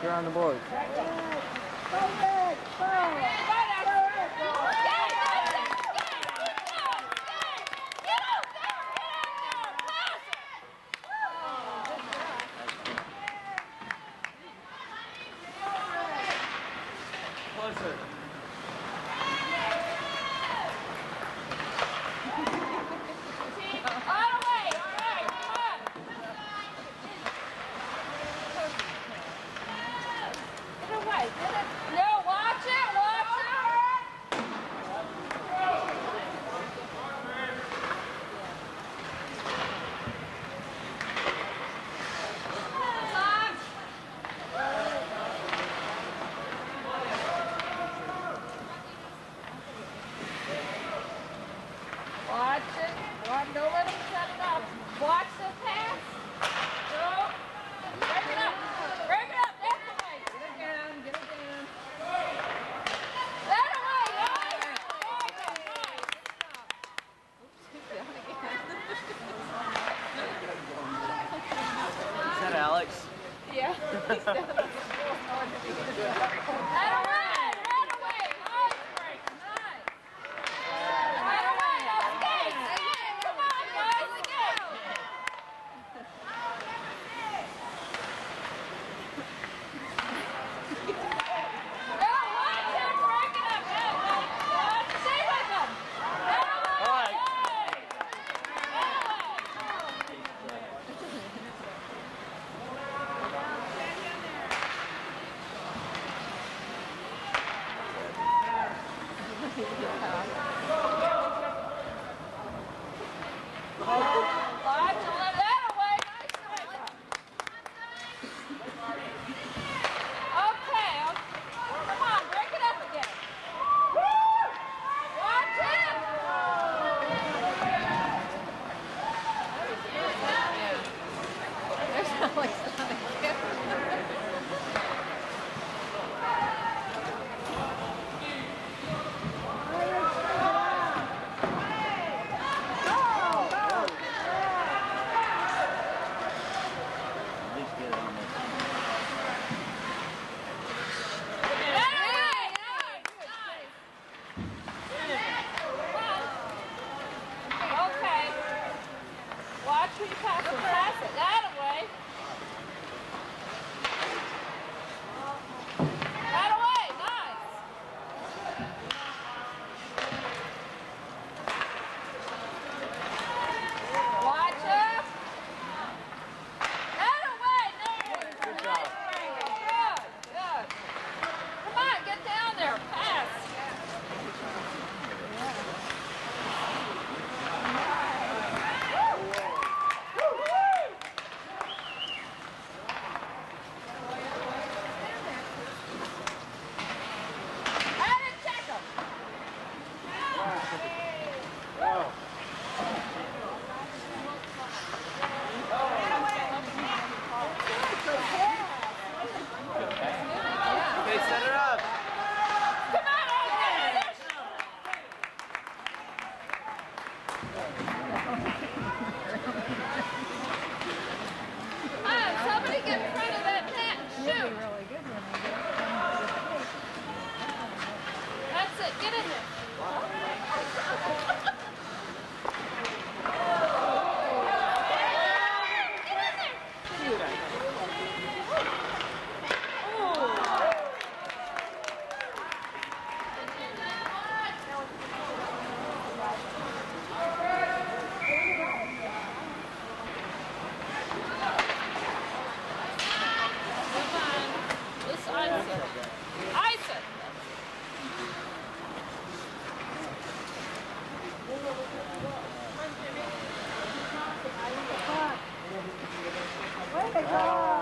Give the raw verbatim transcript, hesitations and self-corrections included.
around the board. Closer. No, watch it, watch it. Watch it. Watch, don't let him set it up. Watch the pass. Go. Break it up. Break it up. That's the way. Get it down. Get it down. That away. Nice. Nice. Oops, down again. Is that Alex? Yeah. He's down on the floor. That away. That away. Nice break. Nice. That away. Escape. Come on, guys. Escape. No, watch him break it up. No, watch. Stay with him. That away. All right. Watch, let that away. Nice break. Okay, okay. Come on, break it up again. Watch it. There's Alex on the camera. At least get it on this. Okay. Watch who you pass it. Pass it that away. That away. Nice. Watch it. That away. Nice. Good job. Good. Good. Come on, get down there. Pass. I didn't check him. Okay, set it up. Come on, Austin. Come on, somebody get in front of that net and shoot. That's it. Get in there. Get in there. Come on. This ice it. Ice it. Way to go!